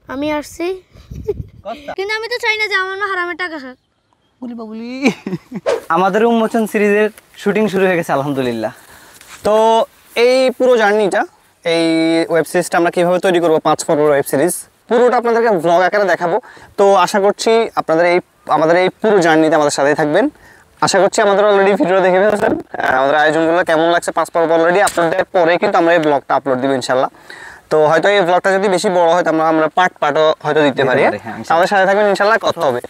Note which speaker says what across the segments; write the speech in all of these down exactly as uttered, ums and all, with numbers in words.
Speaker 1: আমি আসছি কিন্তু আমি তো চাই না যে আমার মা হারামের টাকা খাক
Speaker 2: বলি বাবুলি আমাদের উন্মোচন সিরিজের শুটিং শুরু হয়ে গেছে আলহামদুলিল্লাহ। তো এই পুরো জার্নিটা এই ওয়েব সিরিজটা আমরা কীভাবে তৈরি করবো, পাঁচ পর্ব ওয়েব সিরিজ পুরোটা আপনাদেরকে ব্লগ আকারে দেখাবো। তো আশা করছি আপনাদের এই আমাদের এই পুরো জার্নিতে আমাদের সাথেই থাকবেন। আশা করছি আমাদের অলরেডি ভিডিও দেখে ফেলেছেন, আমাদের আয়োজনগুলো কেমন লাগছে। পাঁচ পর্ব অলরেডি আপলোড দেওয়ার পরে কিন্তু আমরা এই ব্লগটা আপলোড দিব ইনশাল্লাহ। তো হয়তো এই ব্লগটা যদি বেশি বড় হয় আমরা আমরা পার্ট পার্টও হয়তো দিতে পারি। আমাদের সাথে থাকবেন ইনশাল্লাহ, কথা হবে।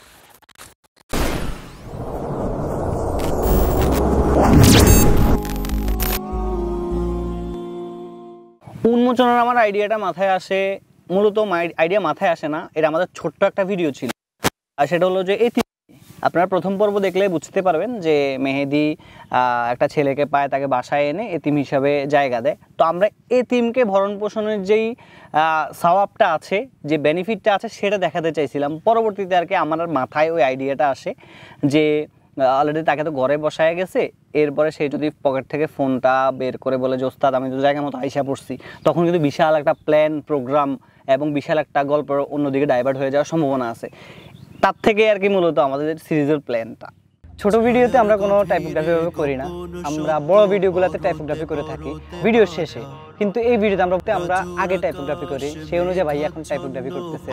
Speaker 2: উন্মোচনের আমার আইডিয়াটা মাথায় আসে, মূলত আইডিয়া মাথায় আসে না, এটা আমাদের ছোট্ট একটা ভিডিও ছিল। আর সেটা হলো যে এতিম, আপনারা প্রথম পর্ব দেখলে বুঝতে পারবেন যে মেহেদি একটা ছেলেকে পায়, তাকে বাসায় এনে এতিম হিসাবে জায়গা দেয়। তো আমরা এতিমকে ভরণ পোষণের যেই সওয়াবটা আছে, যে বেনিফিটটা আছে, সেটা দেখাতে চাইছিলাম। পরবর্তীতে আর কি আমার মাথায় ওই আইডিয়াটা আসে যে অলরেডি তাকে তো ঘরে বসায় গেছে, এরপরে সে যদি পকেট থেকে ফোনটা বের করে বলে যে ওস্তাদ আমি তো জায়গা মতো আইসা পড়ছি, তখন কিন্তু বিশাল একটা প্ল্যান প্রোগ্রাম এবং বিশাল একটা গল্প অন্যদিকে ডাইভার্ট হয়ে যাওয়ার সম্ভাবনা আছে। তার থেকে আর কি মূলত আমাদের সিরিজের প্ল্যানটা। ছোট ভিডিওতে আমরা কোনো টাইপোগ্রাফি করি না, আমরা বড় ভিডিওগুলোতে টাইপোগ্রাফি করে থাকি ভিডিওর শেষে, কিন্তু এই ভিডিওতে আমরা আমরা আগে টাইপোগ্রাফি করি, সেই অনুযায়ী ভাই এখন টাইপোগ্রাফি করতেছে।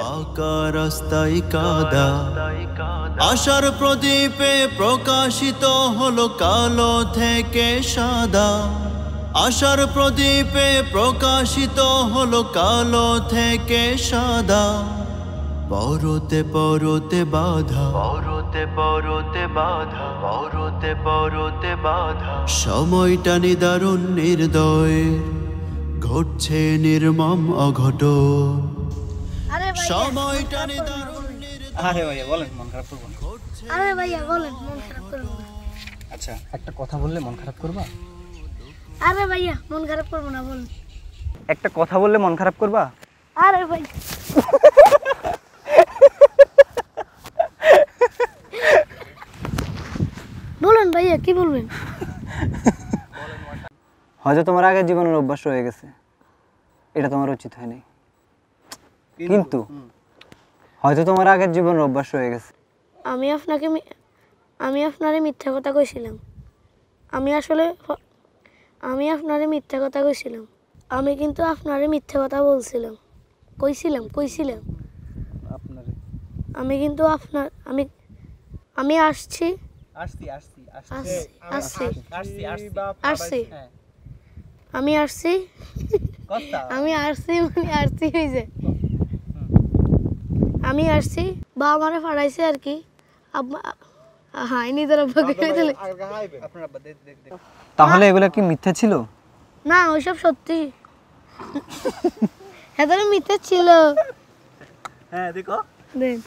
Speaker 3: আশার প্রদীপে প্রকাশিত হলো কালো থেকে সাদা, আশার প্রদীপে প্রকাশিত হলো কালো থেকে সাদা, পরতে পরতে বাধা, পরতে পরতে বাধা, পরতে পরতে বাধা, সময়টা নিদারুণ নির্দয়, ঘটছে নির্মম অঘটন, সময়টা নিদারুণ নির্দয়।
Speaker 2: আরে ভাইয়া বলেন, মন খারাপ করব না।
Speaker 1: আরে ভাইয়া বলেন, মন খারাপ করব না।
Speaker 2: আচ্ছা, একটা কথা বললে মন খারাপ করবা?
Speaker 1: আরে ভাইয়া মন খারাপ করব না, বলেন।
Speaker 2: একটা কথা বললে মন খারাপ করবা?
Speaker 1: আরে ভাই বলেন ভাইয়া, কি বলবেন?
Speaker 2: হয়তো তোমার আগের জীবনের অভ্যাস হয়ে গেছে, এটা তোমার উচিত হয়নি, কিন্তু হয়তো তোমার আগের জীবনের অভ্যাস হয়ে গেছে।
Speaker 1: আমি আপনাকে আমি আপনারে মিথ্যা কথা কইছিলাম, আমি আসলে আমি আপনারে মিথ্যা কথা কইছিলাম, আমি কিন্তু আপনারে মিথ্যা কথা বলছিলাম, কইছিলাম কইছিলাম
Speaker 2: আপনারে
Speaker 1: আমি কিন্তু আপনার আমি আমি আসছি
Speaker 2: আসছি আসছি
Speaker 1: আসছি আসছি
Speaker 2: আসছি
Speaker 1: আসছি আমি আসছি আমি আসছি মানে আসছি হইছে আমি আসছি বা আমারে ফাড়াইছে আর কি। হাই নিজের আব্বাকে দিলে
Speaker 2: তাহলে এগুলা কি মিথ্যা ছিল?
Speaker 1: না ওইসব সত্যি, এদের মিথ্যা ছিল।
Speaker 2: হ্যাঁ দেখো
Speaker 1: দেন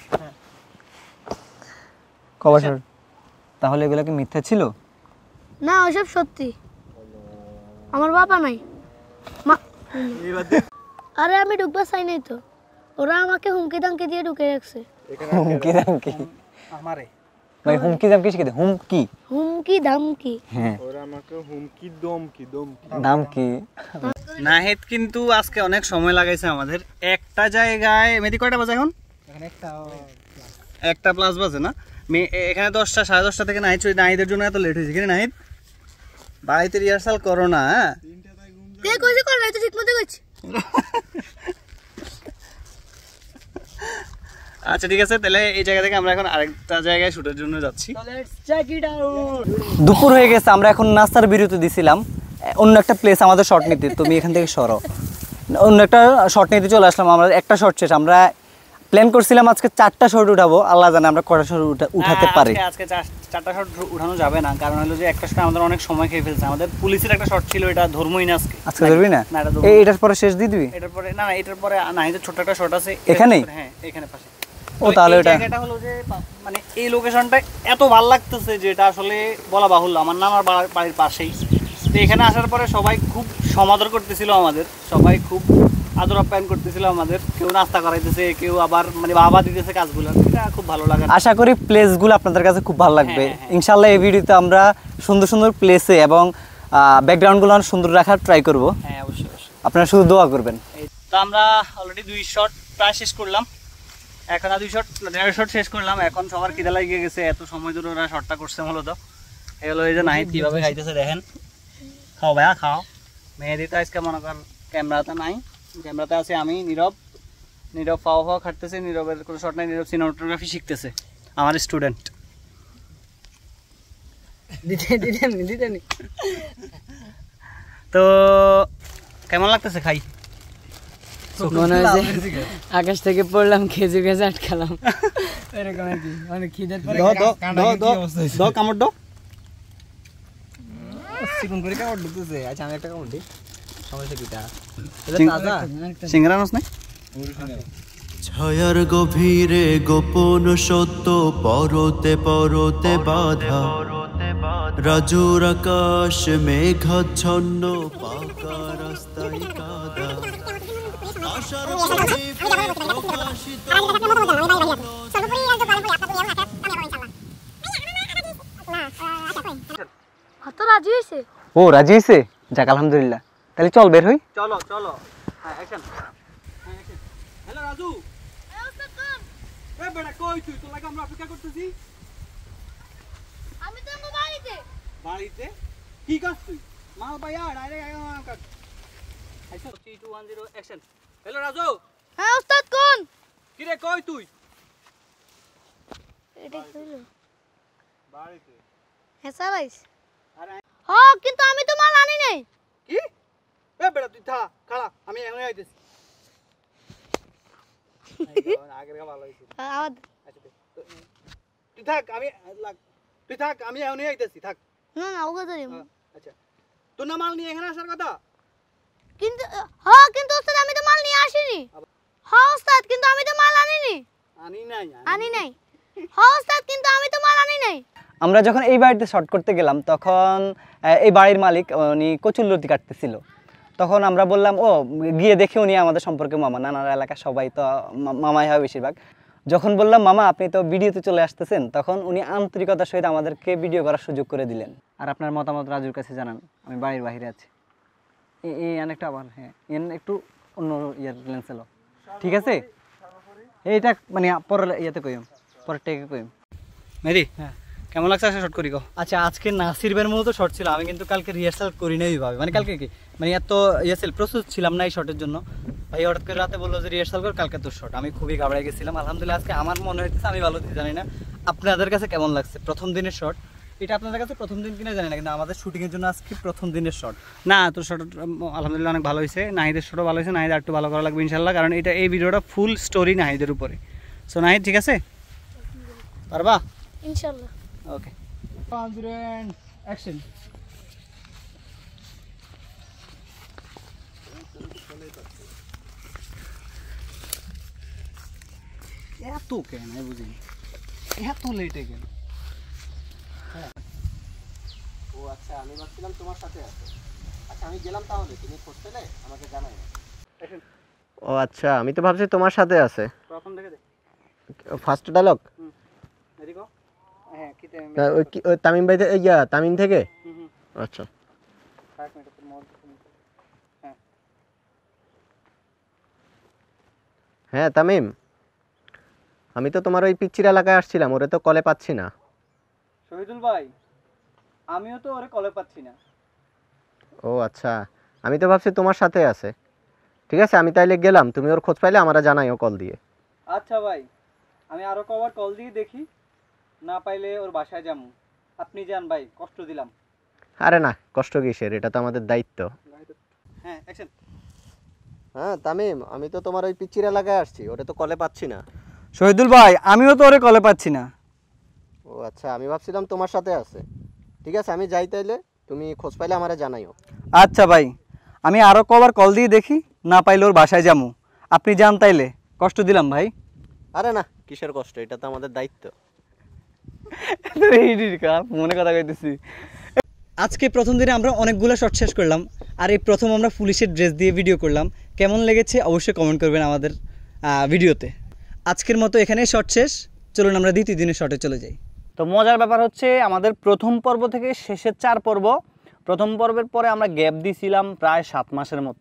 Speaker 2: কবাসর, তাহলে এগুলা কি মিথ্যা ছিল?
Speaker 1: না ওইসব সত্যি, আমার বাবা নাই। আরে আমি ঢুকবা চাই নাই তো, ওরা আমাকে হুমকি দামকি দিয়ে ঢুকে রাখছে।
Speaker 2: হুমকি দামকি আমারে ভাই, হুমকি দামকি শিখে হুমকি
Speaker 1: হুমকি দামকি,
Speaker 2: হ্যাঁ
Speaker 4: ওরা আমাকে হুমকি দমকি দমকি
Speaker 2: দামকি। নাহিদ কিন্তু আজকে অনেক সময় লাগাইছে আমাদের একটা জায়গায়। মেদি কয়টা বাজে এখন? এখানে একটা একটা প্লাস বাজে না, এখানে দশটা সাড়ে দশটা থেকে নাহিদ নাহিদের জন্য এত লেট হয়েছে। কিন্তু নাহিদ বাড়িতে রিহার্সাল করো না? হ্যাঁ আচ্ছা ঠিক আছে, তাহলে এই জায়গা থেকে আমরা এখন আরেকটা জায়গায় শুটের জন্য যাচ্ছি। দুপুর হয়ে গেছে, আমরা এখন নাস্তার বিরতি দিছিলাম অন্য একটা প্লেস আমাদের শর্ট নিতে। তুমি এখান থেকে সরো, অন্য একটা শর্ট নিতে চলে আসলাম। আমরা একটা শর্ট শেষ, আমরা প্ল্যান করছিলাম আজকে চারটা শর্ট উঠাবো, আল্লাহ জানে আমরা কটা শর্ট উঠাতে পারি। আজকে চারটা শর্ট উঠানো যাবে না, কারণ হলো যে একটা শর্ট আমাদের অনেক সময় খেয়ে ফেলছে। আমাদের পুলিশের একটা শর্ট ছিল, এটা ধর্মই না আজকে। আজকে ধরবি না? এটার পরে শেষ দিয়ে দিবি? এটার পরে না না এটার পরে না, এই যে ছোট একটা শর্ট আছে এখানেই, হ্যাঁ এখানে পাশে। ও তাহলে এটা জায়গাটা হলো যে মানে এই লোকেশনটা এত ভালো লাগতেছে যে এটা আসলে বলা বাহুল্য। আমার না আমার বাড়ির পাশেই। তো এখানে আসার পরে সবাই খুব সমাদর করতেছিল আমাদের, সবাই খুব আদর আপ্যায়ন করতেছিল আমাদের, কেউ নাস্তা করাইতেছে, কেউ আবার মানে বাবা দিতেছে কাজগুলো, এটা খুব ভালো লাগে। আশা করি প্লেসগুলো আপনাদের কাছে খুব ভালো লাগবে ইনশাআল্লাহ। এই ভিডিওতে আমরা সুন্দর সুন্দর প্লেসে এবং ব্যাকগ্রাউন্ডগুলো সুন্দর রাখার ট্রাই করব। হ্যাঁ অবশ্যই অবশ্যই, আপনারা শুধু দোয়া করবেন। তো আমরা অলরেডি দুই শট প্রায় শেষ করলাম, এখন আর দুই শট দেড় শট শেষ করলাম। এখন সবার খিদে লাগিয়ে গেছে, এত সময় ধরে ওরা শটটা করছে মূলত। এই হলো এই যে নাহিদ কীভাবে খাইতেছে দেখেন। খাও ভাইয়া খাও। মেহেদি তো আজকে মনে কর ক্যামেরাতে নাই, ক্যামেরাতে আছে আমি নীরব। নীরব ফাও ফাও খাটতেছে, নীরবের কোনো শট নাই, নীরব সিনেমাটোগ্রাফি শিখতেছে, আমার স্টুডেন্ট। তো কেমন লাগতেছে খাই?
Speaker 5: মনে হয় আকাশ থেকে পড়লাম, খেজুর গাছে আটকালাম এরকম আর কি। অনেক খিদের পরে
Speaker 2: কামড় দাও,
Speaker 5: চিকন করে কামড় ঢুকতেছে। আচ্ছা আমি একটা কামড় দিই, সমস্যা কিটা?
Speaker 2: সিঙ্গারা নস নাই?
Speaker 3: ছায়ার গভীরে গোপন সত্য পরতে পরতে বাধা, রাজুর আকাশ মেঘাচ্ছন্ন, পাকা রাস্তায় কাদা। আশার প্রদীপে প্রকাশিত
Speaker 1: কত রাজি হয়েছে?
Speaker 2: ও রাজি হয়েছে, যাক আলহামদুলিল্লাহ। তাহলে চল বের হই। চলো চলো, হ্যাঁ অ্যাকশন। হ্যালো রাজু, এই বেটা কই তুই? তোর লাগে আমরা অপেক্ষা করতেছি।
Speaker 1: আমি তো বাড়িতে।
Speaker 2: বাড়িতে কি কাজ তুই? মাল পাইয়া ডাইরেক্ট আগে মাল কাট। আচ্ছা three two one zero action. Hello Raju.
Speaker 1: হ্যাঁ ওস্তাদ কোন?
Speaker 2: কি রে কই তুই?
Speaker 1: এটা কি হলো?
Speaker 2: বাড়িতে।
Speaker 1: হ্যাঁ সাবাইস।
Speaker 2: আরে
Speaker 1: হ্যাঁ কিন্তু আমি তো মাল আনি নাই।
Speaker 2: কি? এই বেটা তুই থা, খাড়া, আমি এখনই আইতেছি। আগের কা ভালো হইছে।
Speaker 1: আবার
Speaker 2: আচ্ছা তুই থাক, আমি তুই থাক, আমি এখনই আইতেছি, থাক।
Speaker 1: না না ওকে ধরি।
Speaker 2: আচ্ছা তোর না মাল নিয়ে এখানে আসার কথা?
Speaker 1: কিন্তু হ্যাঁ কিন্তু ওস্তাদ আমি তো মাল নিয়ে আসিনি। হ্যাঁ ওস্তাদ কিন্তু আমি তো মাল আনিনি।
Speaker 2: আনি নাই
Speaker 1: আনি নাই। হ্যাঁ ওস্তাদ কিন্তু আমি তো মাল আনি নাই।
Speaker 2: আমরা যখন এই বাড়িতে শর্ট করতে গেলাম তখন এই বাড়ির মালিক উনি কচুরলতি কাটতেছিল। তখন আমরা বললাম ও গিয়ে দেখে উনি আমাদের সম্পর্কে মামা, নানার এলাকার সবাই তো মামাই হয় বেশিরভাগ। যখন বললাম মামা আপনি তো ভিডিওতে চলে আসতেছেন, তখন উনি আন্তরিকতার সহিত আমাদেরকে ভিডিও করার সুযোগ করে দিলেন। আর আপনার মতামত রাজুর কাছে জানান, আমি বাড়ির বাইরে আছি। এই অনেকটা আবার হ্যাঁ এন একটু অন্য ইয়ার লেন্স এলো, ঠিক আছে? এইটা মানে পরের ইয়েতে কইম, পরের টেকে কইম। মেরি হ্যাঁ কেমন লাগছে আসলে শর্ট করি গো? আচ্ছা আজকে নাসির ভাইয়ের মতো শর্ট ছিল, আমি কিন্তু কালকে রিহার্সাল করি নাই ওইভাবে, মানে কালকে কি মানে এত ইয়ে ছিল, প্রস্তুত ছিলাম না এই শর্টের জন্য। ভাই হঠাৎ করে রাতে বললো যে রিহার্সাল কর, কালকে তোর শর্ট। আমি খুবই ঘাবড়ে গেছিলাম। আলহামদুলিল্লাহ আজকে আমার মনে হইতেছে, আমি ভালো দিতে জানি না আপনাদের কাছে কেমন লাগছে প্রথম দিনের শর্ট। এটা আপনাদের কাছে প্রথম দিন কিনা জানি না, কিন্তু আমাদের শুটিংয়ের জন্য আজকে প্রথম দিনের শর্ট। না তোর শর্ট আলহামদুলিল্লাহ অনেক ভালো হয়েছে, নাহিদের শর্টও ভালো হয়েছে। নাহিদ একটু ভালো করা লাগবে ইনশাল্লাহ, কারণ এটা এই ভিডিওটা ফুল স্টোরি নাহিদের উপরে। সো নাহিদ ঠিক আছে, পারবা
Speaker 1: ইনশাআল্লাহ।
Speaker 2: ওকে one zero and action. এত কেন আমি বুঝিনি, এত লেটে কেন?
Speaker 5: ও আচ্ছা আমি ভাবছিলাম তোমার সাথে আছে। আচ্ছা আমি গেলাম, তাহলে তুমি খোঁজ পেলে আমাকে জানাই।
Speaker 6: ও আচ্ছা আমি তো ভাবছি তোমার সাথে আছে।
Speaker 2: প্রথম থেকে দে
Speaker 6: ফার্স্ট ডায়লগ
Speaker 2: এদিকে। হ্যাঁ কি
Speaker 6: তামিম ভাই থেকে, ইয়া তামিম থেকে। আচ্ছা হ্যাঁ তামিম, আমি তো তোমার ওই পিচ্চির এলাকায় আসছিলাম, ওরে তো কলে পাচ্ছি না।
Speaker 2: শহীদুল ভাই আমিও তো ওরে কলে পাচ্ছি না।
Speaker 6: ও আচ্ছা আমি তো ভাবছি তোমার সাথে আছে। ঠিক আছে আমি তাইলে গেলাম, তুমি ওর খোঁজ পাইলে আমরা জানাইও কল দিয়ে।
Speaker 2: আচ্ছা ভাই আমি আরো কবার কল দিয়ে দেখি, না পাইলে ওর বাসায় যাবো। আপনি যান ভাই, কষ্ট দিলাম।
Speaker 6: আরে না কষ্ট কিসের, এটা তো আমাদের দায়িত্ব।
Speaker 2: হ্যাঁ অ্যাকশন।
Speaker 6: হ্যাঁ তামিম আমি তো তোমার ওই পিচ্চির এলাকায় আসছি, ওরে তো কলে পাচ্ছি না।
Speaker 2: শহীদুল ভাই আমিও তো ওরে কলে পাচ্ছি না।
Speaker 6: ও আচ্ছা আমি ভাবছিলাম তোমার সাথে আছে। ঠিক আছে আমি যাই তাইলে, তুমি খোঁজ পাইলে আমারে জানাইও।
Speaker 2: আচ্ছা ভাই আমি আরো কবার কল দিয়ে দেখি, না পাইলে ওর বাসায় যাবো। আপনি যান তাইলে, কষ্ট দিলাম ভাই।
Speaker 6: আরে না কিসের কষ্ট, এটা তো আমাদের দায়িত্ব।
Speaker 2: মনে কথা কইতেছি। আজকে প্রথম দিনে আমরা অনেকগুলো শট শেষ করলাম, আর এই প্রথম আমরা পুলিশের ড্রেস দিয়ে ভিডিও করলাম। কেমন লেগেছে অবশ্যই কমেন্ট করবেন আমাদের ভিডিওতে। আজকের মতো এখানেই শট শেষ, চলুন আমরা দ্বিতীয় দিনের শটে চলে যাই। তো মজার ব্যাপার হচ্ছে আমাদের প্রথম পর্ব থেকে শেষের চার পর্ব, প্রথম পর্বের পরে আমরা গ্যাপ দিয়েছিলাম প্রায় সাত মাসের মতো।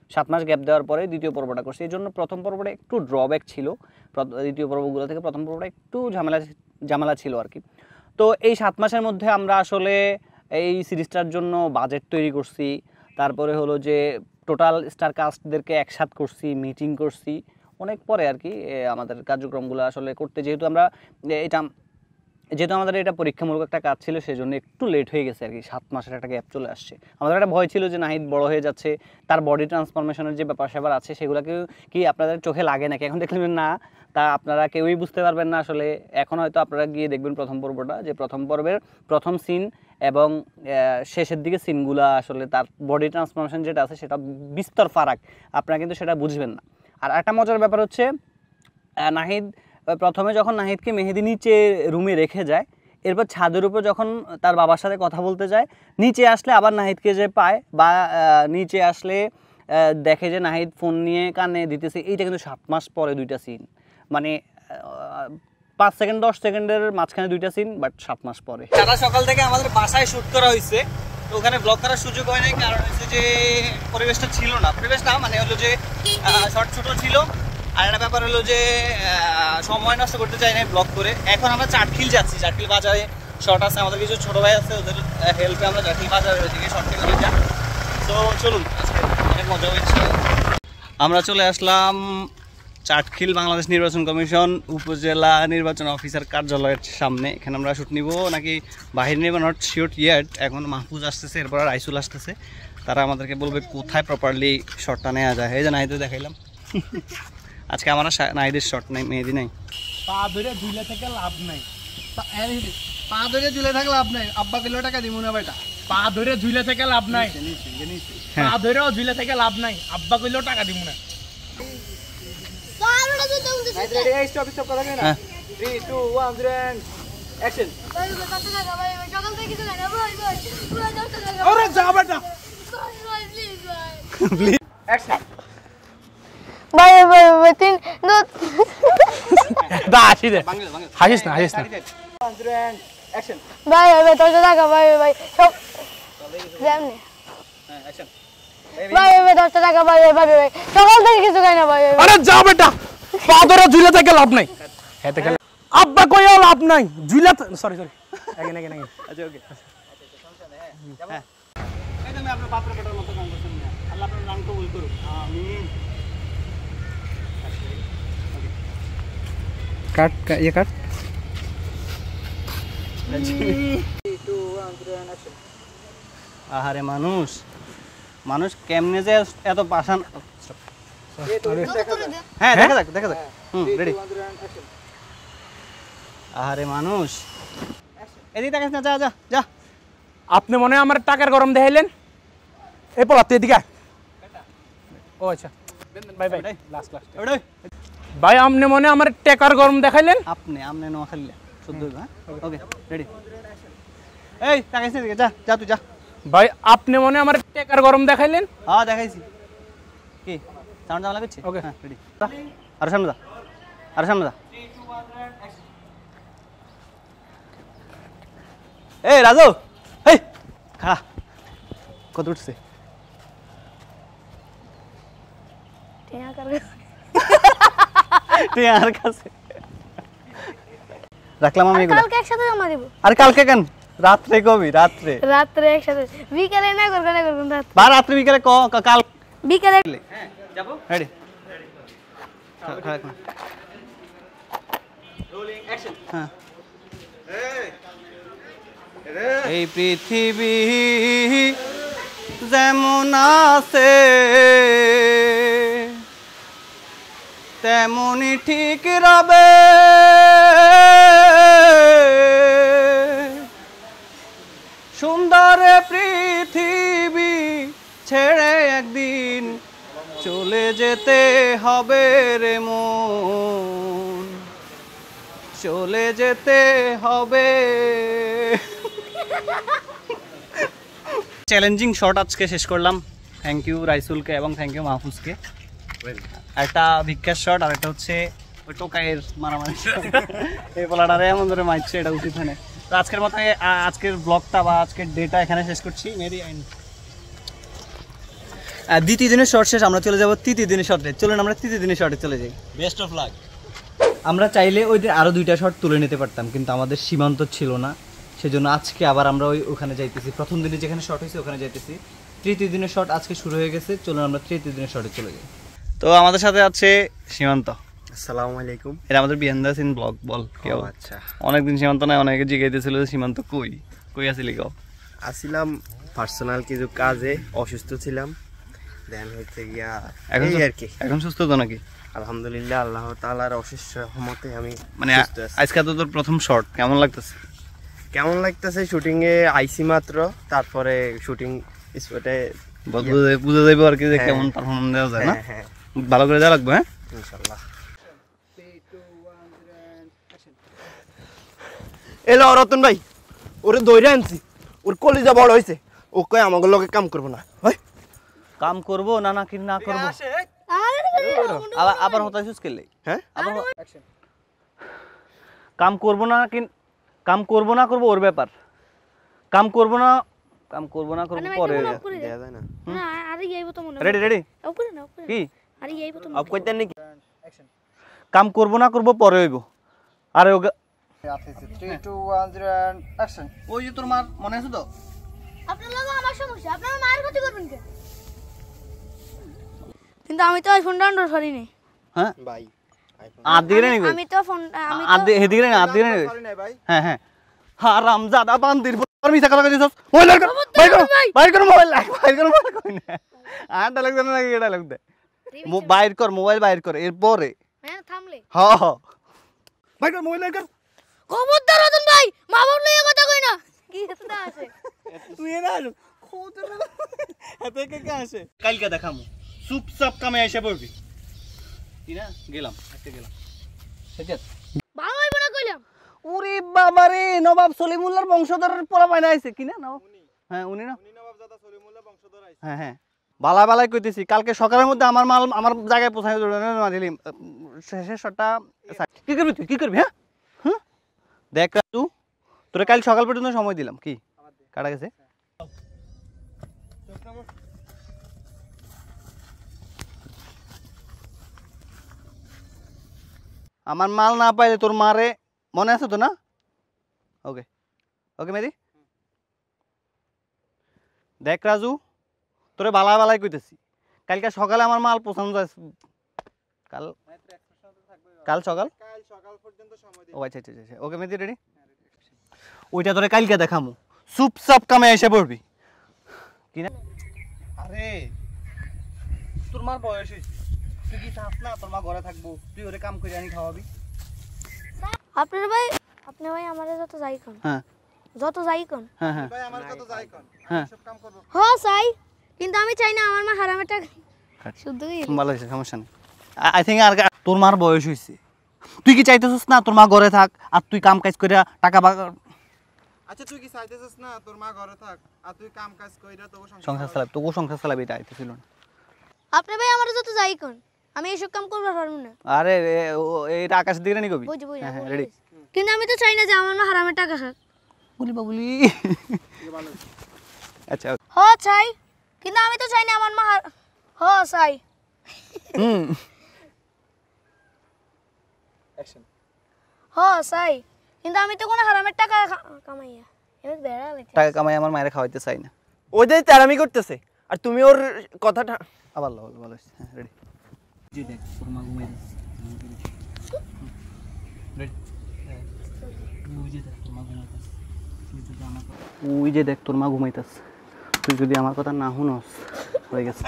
Speaker 2: সাত মাস গ্যাপ দেওয়ার পরে দ্বিতীয় পর্বটা করছি। এই জন্য প্রথম পর্বটা একটু ড্রব্যাক ছিল, দ্বিতীয় পর্বগুলো থেকে প্রথম পর্বটা একটু ঝামেলা ঝামেলা ছিল আর কি। তো এই সাত মাসের মধ্যে আমরা আসলে এই সিরিজটার জন্য বাজেট তৈরি করছি, তারপরে হলো যে টোটাল স্টার কাস্টদেরকে একসাথ করছি, মিটিং করছি অনেক পরে আর কি আমাদের কার্যক্রমগুলো আসলে করতে, যেহেতু আমরা এটা যেহেতু আমাদের এটা পরীক্ষামূলক একটা কাজ ছিল সেজন্য একটু লেট হয়ে গেছে আর কি, সাত মাসের একটা গ্যাপ চলে আসছে। আমাদের একটা ভয় ছিল যে নাহিদ বড় হয়ে যাচ্ছে, তার বডি ট্রান্সফরমেশনের যে ব্যাপার স্যাপার আছে সেগুলোকে কি আপনাদের চোখে লাগে নাকি, এখন দেখলেন না, তা আপনারা কেউই বুঝতে পারবেন না আসলে। এখন হয়তো আপনারা গিয়ে দেখবেন প্রথম পর্বটা, যে প্রথম পর্বের প্রথম সিন এবং শেষের দিকে সিনগুলা আসলে তার বডি ট্রান্সফরমেশন যেটা আছে সেটা বিস্তর ফারাক, আপনারা কিন্তু সেটা বুঝবেন না। আর একটা মজার ব্যাপার হচ্ছে নাহিদ প্রথমে যখন নাহিদকে মেহেদি নিচে রুমে রেখে যায়, এরপর ছাদের উপর যখন তার বাবার সাথে কথা বলতে যায়, নিচে আসলে আবার নাহিদকে যে পায় বা নিচে আসলে দেখে যে নাহিদ ফোন নিয়ে কানে দিতেছে, এইটা কিন্তু সাত মাস পরে দুইটা সিন, মানে পাঁচ সেকেন্ড দশ সেকেন্ডের মাঝখানে দুইটা সিন, বাট সাত মাস পরে। সারা সকাল থেকে আমাদের বাসায় শ্যুট করা হয়েছে, তো ওখানে ব্লগ করার সুযোগ হয় নাই, কারণ হচ্ছে যে পরিবেশটা ছিল না, পরিবেশ না মানে হলো যে শর্ট ছোটো ছিল। আর একটা ব্যাপার হলো যে সময় নষ্ট করতে চাই না ব্লগ করে। এখন আমরা চাটখিল যাচ্ছি, চাটখিল বাজারে শর্ট আছে, আমাদের কিছু ছোটো ভাই আছে, ওদের হেল্পে আমরা চাটখিল বাজারের ওইদিকে শর্ট ফিল্ম যাই। তো চলুন, আজকে অনেক মজা হয়েছে। আমরা চলে আসলাম চাটখিল বাংলাদেশ নির্বাচন কমিশন উপজেলা নির্বাচন অফিসার কার্যালয়ের সামনে। এখানে আমরা শ্যুট নিব নাকি বাহির নিব, নট শিওর ইয়েট। এখন মাহফুজ আসতেছে, এরপর রাইসুল আসতেছে, তারা আমাদেরকে বলবে কোথায় প্রপারলি শটটা নেওয়া যায়। এই যে নাহিদে দেখাইলাম, আজকে আমার নাহিদের শট নাই, মেহেদি নাই।
Speaker 7: পা ধরে ঝুলে থেকে লাভ নাই, পা ধরে ঝুলে থাকলে লাভ নাই, আব্বা কিলো টাকা দিব না বেটা। পা ধরে ঝুলে থেকে লাভ নাই, পা ধরেও ঝুলে থেকে লাভ নাই, আব্বা কিলো টাকা দিব না।
Speaker 1: ভাই ভাই ভাই তিন
Speaker 7: দা আসি দে, হাসিস না হাসিস না।
Speaker 1: ভাই ভাই তোর টাকা ভাই ভাই সব যেমনি ভাই ভাই দশ টাকা ভাই ভাই ভাই সকাল থেকে কিছু খাই না ভাই।
Speaker 7: আরে যা বেটা, পা ধরে ঝুলে থেকে লাভ নাই, হেতে গেলে আব্বা কইও লাভ নাই, ঝুলে সরি সরি এখানে এখানে
Speaker 2: আচ্ছা ওকে। হ্যাঁ এই তুমি আপনার পাত্র পেটার মতো কাম করছেন না, আল্লাহ আপনার নাম কবুল করুক, আমিন।
Speaker 7: কাট ये কাট।
Speaker 2: আহারে মানুষ মানুষ কেমনে যে এত পাষাণ। হ্যাঁ দেখা যাক দেখা যাক, হুম রেডি। আহারে মানুষ এদিকে দেখাস না, যা যা যা।
Speaker 7: আপনি মনে হয় আমার টাকার গরম দেখাইলেন, এই পলাতে এদিকে। ও আচ্ছা বাই বাই, লাস্ট লাস্ট ভাই, আপনি মনে আমার টাকার গরম দেখাইলেন।
Speaker 2: আপনি আপনি নোয়া খাইলে শুদ্ধ, হ্যাঁ ওকে রেডি। এই দেখাইছ না, যা যা তুই যা।
Speaker 7: ভাই আপনি মনে আমার টাকার গরম দেখাইলেন।
Speaker 2: হ্যাঁ দেখাইছি, কি সাউন্ড জানা লাগছে?
Speaker 7: ওকে
Speaker 2: হ্যাঁ রেডি। আর সামনে যা, আর সামনে যা। এই রাজু, এই খাড়া, কত উঠছে? টিয়ার কাছে রাখলাম আমি এগুলো।
Speaker 1: কালকে একসাথে জমা দিব।
Speaker 2: আর কালকে কেন? রাত্রে কবি, রাত্রে
Speaker 1: রাত্রে একসাথে, বিকালে না করব না করব রাত
Speaker 2: বা রাত্রে বিকালে ক কাল
Speaker 1: বিকালে।
Speaker 2: হ্যাঁ যাব রেডি। Rolling action. হ্যাঁ এই পৃথিবী যেমন আছে তেমনই ঠিক রবে, সুন্দর পৃথিবী ছেড়ে একদিন চলে যেতে হবে রে মন, চলে যেতে হবে। চ্যালেঞ্জিং শট আজকে শেষ করলাম। থ্যাংক ইউ রাইসুলকে এবং থ্যাংক ইউ মাহফুজকে। একটা ভিক্ষার শট আর একটা হচ্ছে ওই টোকাইয়ের মারামারি। এই পোলাটারে এমন ধরে মারছে, এটা উচিত হয় না। তো আজকের মতো আজকের ব্লগটা বা আজকের ডেটা এখানে শেষ করছি। মেরি আর দ্বিতীয় দিনের শর্ট শেষ, আমরা চলে যাব তৃতীয় দিনের শর্টে। চলুন আমরা তৃতীয় দিনের শর্টে চলে যাই। Best of luck. আমরা চাইলে ওই দিন আরও দুইটা শট তুলে নিতে পারতাম, কিন্তু আমাদের সীমান্ত ছিল না, সেজন্য আজকে আবার আমরা ওই ওখানে যাইতেছি। প্রথম দিনে যেখানে শট হয়েছে ওখানে যাইতেছি। তৃতীয় দিনের শট আজকে শুরু হয়ে গেছে, চলুন আমরা তৃতীয় দিনের শটে চলে যাই। তো আমাদের সাথে আছে সীমান্ত।
Speaker 6: আসসালামু আলাইকুম।
Speaker 2: এটা আমাদের বিহান্দাস ইন ব্লগ। বল কি
Speaker 6: ও
Speaker 2: অবস্থা?
Speaker 6: আচ্ছা,
Speaker 2: অনেকদিন সীমান্ত নাই, অনেকে জিজ্ঞাসা যে সীমান্ত কই কই আসিলি কও?
Speaker 6: আসছিলাম পার্সোনাল কিছু কাজে, অসুস্থ ছিলাম, দেন হচ্ছে গিয়া
Speaker 2: এখন
Speaker 6: এই
Speaker 2: সু-
Speaker 6: আর কি।
Speaker 2: এখন সুস্থ তো নাকি?
Speaker 6: আলহামদুলিল্লাহ, আল্লাহ তাআলার অশেষ রহমতে আমি
Speaker 2: মানে
Speaker 6: সুস্থ আছি।
Speaker 2: আজকে তো তোর প্রথম শট, কেমন লাগতেছে?
Speaker 6: কেমন লাগতেছে? শুটিং এ আইসি মাত্র, তারপরে শুটিং স্পটে
Speaker 2: বুঝে বুঝে যাইবো আর কি যে
Speaker 6: হ্যাঁ।
Speaker 2: কেমন পারফরম্যান্স দেওয়া যায় না।
Speaker 6: হ্যাঁ হ্যাঁ
Speaker 2: ভালো করে দেওয়া লাগবে। হ্যাঁ
Speaker 6: ইনশাআল্লাহ।
Speaker 7: এলো রতন ভাই, ওরে দৌড়ে আনছি, ওর কলিজা বড় হয়েছে, ও কয় আমাকে লোকে কাম করবো না। হয়
Speaker 2: কাম করবো না নাকি না করবো?
Speaker 1: আরে
Speaker 2: আবার আবার হতাশিস কেলে?
Speaker 7: হ্যাঁ
Speaker 2: আবার হ- কাম করবো না কি কাম করবো না করবো ওর ব্যাপার। কাম করবো না কাম করবো না করবো পরে।
Speaker 6: দেয়া যায় না।
Speaker 1: না আরে যাইবো তো মনে
Speaker 2: রেডি রেডি
Speaker 1: অফ করে না অফ করে
Speaker 2: কি?
Speaker 1: আরে যাইবো তো
Speaker 7: আপ কইতেন নাকি?
Speaker 2: কাম করবো না করবো পরে হইব। আরে ওকে ওই যে তোর মার মনে আছে তো?
Speaker 1: আপনার লাগা আমার সমস্যা, আপনার মায়ের ক্ষতি করবেন কেন? কিন্তু আমি তো আইফোন ডাউনলোড করি নাই।
Speaker 2: হ্যাঁ
Speaker 6: ভাই
Speaker 2: আর দিকে নি
Speaker 1: আমি তো ফোন আমি
Speaker 2: আর
Speaker 1: তো
Speaker 2: হেদিকে নি আর দিকে নি। হ্যাঁ হ্যাঁ হারাম জাদা বান্দির পর মিছা কথা কইছিস। মোবাইল বের কর, বাইর কর, বাইর কর মোবাইল, বাইর কর মোবাইল কই না। আর ডায়লগ দেন নাকি এটা ডায়লগ দে। বাইর কর মোবাইল, বাইর কর এরপরে।
Speaker 1: হ্যাঁ থামলে
Speaker 2: হ্যাঁ হ্যাঁ বাইর কর মোবাইল, বাইর কর।
Speaker 1: খবরদার রতন ভাই, মা বাপ লইয়া কথা কই না। কি কথা আছে?
Speaker 2: তুই না খোদ এত কে কে আসে কালকে দেখামু চুপচাপ কামে এসে পড়বি কি না। গেলাম আজকে গেলাম সেটাত।
Speaker 1: ভালো হইব না কইলাম।
Speaker 2: ওরে বাবা রে, নবাব সলিমুল্লাহর বংশধরের পোলা পায়না আইছে কি না? নবাব হ্যাঁ উনি না, হ্যাঁ হ্যাঁ বালাই বালাই কইতেছি। কালকে সকালের মধ্যে আমার মাল আমার জায়গায় পৌঁছায় দিলি। শেষের শটটা কি করবি তুই? কি করবি? হ্যাঁ হ্যাঁ দেখ তুই, তোরে কাল সকাল পর্যন্ত সময় দিলাম। কি কাটা গেছে? আমার মাল না পাইলে তোর মারে মনে আছে তো না? ওকে ওকে মেরি দেখ রাজু, তোরে বালাই বালাই কইতেছি, কালকে সকালে আমার মাল পৌঁছানো যায়। কাল কাল সকাল ও আচ্ছা আচ্ছা আচ্ছা ওকে মেদি রেডি। ওইটা তোরে কালকে দেখামু, চুপচাপ কামে এসে পড়বি কি না। আরে তোর মার বয়স হয়েছে, তুই কি চাস না তোর মা ঘরে থাকবো, তুই ওরে কাম করে আনি খাওয়াবি?
Speaker 1: আপনার ভাই আপনি ভাই আমারে যত যাই কোন
Speaker 2: হ্যাঁ
Speaker 1: যত যাই কোন
Speaker 2: হ্যাঁ হ্যাঁ হ্যাঁ
Speaker 1: হ্যাঁ চাই, কিন্তু আমি চাই না আমার মা হারামের টাকা শুদ্ধ হয়ে
Speaker 2: ভালো হয়েছে, সমস্যা নেই। আই থিঙ্ক আর তোর মার বয়স হয়েছে, তুই কি চাইতেছিস না তোর মা ঘরে থাক আর তুই কাম কাজ করে টাকা বা
Speaker 4: আচ্ছা তুই কি চাইতেছিস না তোর মা ঘরে থাক আর তুই কাম কাজ কইরা তো
Speaker 2: সংসার চালাবি? তোকে সংসার চালাবি, এটা আইতেছিল না।
Speaker 1: আপনার ভাই আমারে যত যাই কোন আমি এসব কাম করবার পারবো না।
Speaker 2: আরে এ- ও- এটা আকাশ দিকে নি কবি।
Speaker 1: বুঝি বুঝি
Speaker 2: হ্যাঁ হ্যাঁ রেডি।
Speaker 1: কিন্তু আমি তো চাই না যে আমার মা হারামের টাকা খাক।
Speaker 2: বলি বাবুলি আচ্ছা
Speaker 1: হ চাই, কিন্তু আমি তো চাই না আমার মা হার- হ চাই
Speaker 2: হুম
Speaker 1: হ চাই, কিন্তু আমি তো কোনো হারামের টাকা খা- কামাইয়া এবার বেড়া হইছে।
Speaker 2: টাকা কামাই আমার মায়ের খাওয়াইতে চাই না।
Speaker 7: ওইটাই তেরামি করতেছে, আর তুমি ওর কথাটা
Speaker 2: আবার ভালো ভালো হয়েছে। হ্যাঁ রেডি। জি দেখ তোর মা ঘুমাই দিচ্ছে। রেডি। ওই যে দেখ তোর মা ঘুমাইতেছে, তুই যদি আমার কথা ওই যে দেখ তোর মা ঘুমাইতেছে, তুই যদি আমার কথা না শুনস হয়ে গেছে।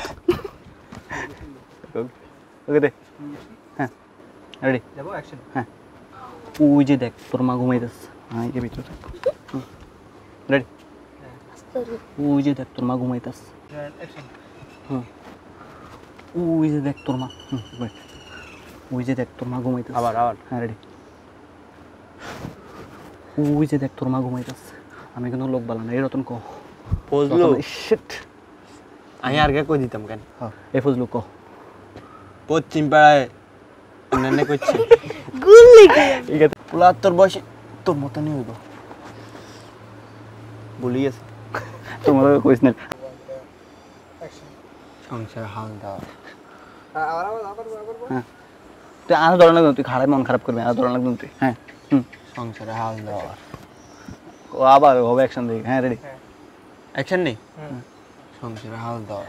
Speaker 2: ওকে দে। হ্যাঁ রেডি যাবো অ্যাকশন। হ্যাঁ ওই যে দেখ তোর মা ঘুমাইতেছে, হ্যাঁ এই ভিতরে থাক। রেডি। ওই যে দেখ তোর মা ঘুমাইতেছে। হুম ওই যে দেখ তোর মা হুম wait. ওই যে দেখ তোর মা ঘুমাইতেছে।
Speaker 6: আবার আবার
Speaker 2: হ্যাঁ রেডি। ওই যে দেখ তোর মা ঘুমাইতেছে। আমি কিন্তু লোক বলা না, এই রতন কহ
Speaker 6: ফজলু
Speaker 2: শিট।
Speaker 6: আমি আর কে কই দিতাম কেন?
Speaker 2: হ্যাঁ এই ফজলু কহ।
Speaker 6: পশ্চিম পাড়ায় নেনে কইছে
Speaker 1: গুল্লি
Speaker 2: ঠিক আছে
Speaker 6: পুলা তোর বয়সে তোর মতো নিয়ে হইব, ভুলি গেছে।
Speaker 2: তোর মতো কইস না।
Speaker 6: সংসার হাল দাও।
Speaker 2: হ্যাঁ তুই আরো ধরনের লাগবে, তুই খারাপ মন খারাপ করবি, আরো ধরনের লাগবে তুই। হ্যাঁ হুম
Speaker 6: সংসারে হাল দেওয়া।
Speaker 2: ও আবার হবে অ্যাকশন দেখি। হ্যাঁ রেডি
Speaker 6: অ্যাকশন নেই। সংসারে হাল দেওয়া।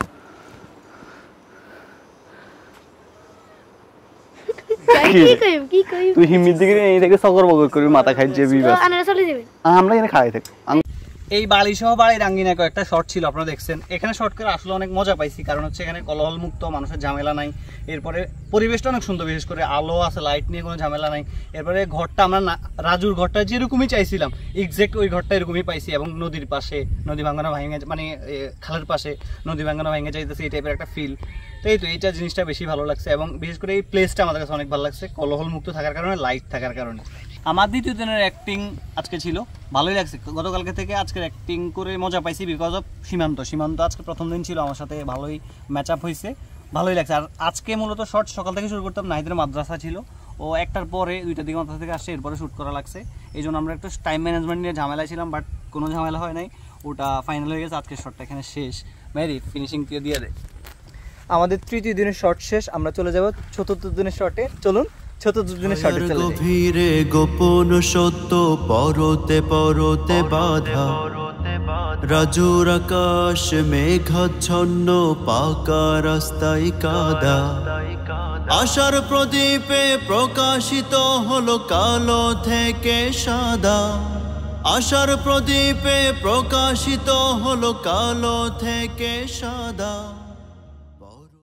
Speaker 1: কি কইম কি কইম
Speaker 2: তুই হিমির দিকে এই থেকে সকর বগর করবি, মাথা খাই যাবি।
Speaker 1: তো আনারা চলে যাবেন,
Speaker 2: আমরা এখানে খাই থাকি। এই বালি সহ বাড়ির আঙ্গিনায় কয়েকটা শর্ট ছিল, আপনারা দেখছেন। এখানে শর্ট করে আসলে অনেক মজা পাইছি, কারণ হচ্ছে এখানে কোলাহল মুক্ত, মানুষের ঝামেলা নাই। এরপরে পরিবেশটা অনেক সুন্দর, বিশেষ করে আলো আছে, লাইট নিয়ে কোনো ঝামেলা নাই। এরপরে ঘরটা আমরা না রাজুর ঘরটা যেরকমই চাইছিলাম এক্সাক্ট ওই ঘরটা এরকমই পাইছি, এবং নদীর পাশে, নদী ভাঙানো ভাঙে মানে খালের পাশে নদী ভাঙানো ভাঙে যাইতেছে, এই টাইপের একটা ফিল। তো এই তো এইটা জিনিসটা বেশি ভালো লাগছে, এবং বিশেষ করে এই প্লেসটা আমাদের কাছে অনেক ভালো লাগছে, কোলাহল মুক্ত থাকার কারণে, লাইট থাকার কারণে। আমার দ্বিতীয় দিনের অ্যাক্টিং আজকে ছিল ভালোই লাগছে। গতকালকে থেকে আজকের অ্যাক্টিং করে মজা পাইছি বিকজ অফ সীমান্ত। সীমান্ত আজকে প্রথম দিন ছিল, আমার সাথে ভালোই ম্যাচ আপ হয়েছে, ভালোই লাগছে। আর আজকে মূলত শর্ট সকাল থেকে শুরু করতাম, নাহিদের মাদ্রাসা ছিল, ও একটার পরে দুইটার দিকে মাদ্রাসা থেকে আসছে, এরপরে শ্যুট করা লাগছে। এই জন্য আমরা একটু টাইম ম্যানেজমেন্ট নিয়ে ঝামেলা ছিলাম, বাট কোনো ঝামেলা হয় নাই, ওটা ফাইনাল হয়ে গেছে। আজকের শর্টটা এখানে শেষ। মেরি ফিনিশিং দিয়ে দিয়ে দেয়।
Speaker 8: আমাদের তৃতীয় দিনের শর্ট শেষ, আমরা চলে যাব চতুর্থ দিনের শর্টে। চলুন চতুর্থ দিনের শর্টে চলে যাই।
Speaker 3: গভীরে গোপন সত্য পরতে পরতে বাধা, রাজুর আকাশ মেঘাচ্ছন্ন, পাকা রাস্তায় কাদা। আশার প্রদীপে প্রকাশিত হলো কালো থেকে সাদা, আশার প্রদীপে প্রকাশিত হলো কালো থেকে সাদা।